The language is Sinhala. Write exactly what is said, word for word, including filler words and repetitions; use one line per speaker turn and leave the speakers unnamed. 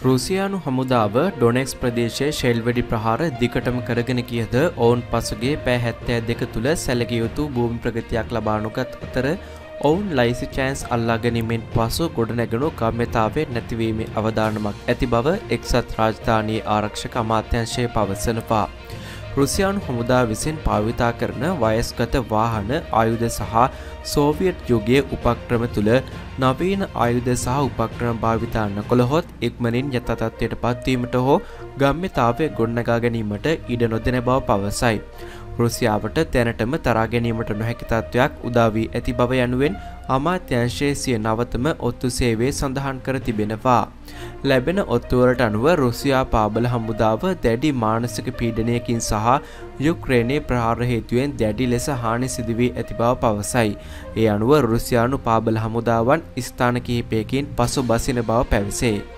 රුසියානු හමුදාව ඩොනෙක්ස් ප්‍රදේශයේ ෂෙල් වෙඩි ප්‍රහාර දිගටම කරගෙන ගියද ඔවුන් පසුගිය පැය හැත්තෑ දෙක තුළ සැලකිය යුතු භූමි ප්‍රගතියක් ලබා නොගත් අතර ඔවුන් ලයිසි චෑන්ස් අල්ලා ගැනීමෙන් පසු ගොඩනැගුණු ගම්‍යතාවේ නැතිවීමේ අවදානමක් ඇති බව එක්සත් රාජධානී ආරක්ෂක අමාත්‍යාංශය පවසනවා. රුසියානු හමුදා විසින් භාවිතා කරන වයස්ගත වාහන ආයුධ සහ සෝවියට් යුගයේ උපක්‍රම තුළ නවීන ආයුධ සහ උපක්‍රම භාවිතා නොකළහොත් ඉක්මනින් යථා තත්ත්වයට පත්වීමට හෝ ගම්‍යතාවය ගොඩනගා ගැනීමට ඉඩ නොදෙන බව පවසයි. රුසියාවට දැනටම තරා ගැනීමට නොහැකි තත්ත්වයක් උදා වී ඇති බව යනුවෙන් අමාත්‍යාංශයේ සිය නවතම ඔත්තු සේවයේ සඳහන් කර තිබෙනවා. ලැබෙන ඔත්තුවලට අනුව රුසියා පාබල හමුදාව දැඩි මානසික පීඩනයකින් සහ යුක්‍රේනයේ ප්‍රහාර හේතුවෙන් දැඩි ලෙස හානි සිදු වී ඇති බව පවසයි. ඒ අනුව රුසියානු පාබල හමුදාවන් ස්ථාන කිහිපයකින් පසු බසින බව පැවසේ.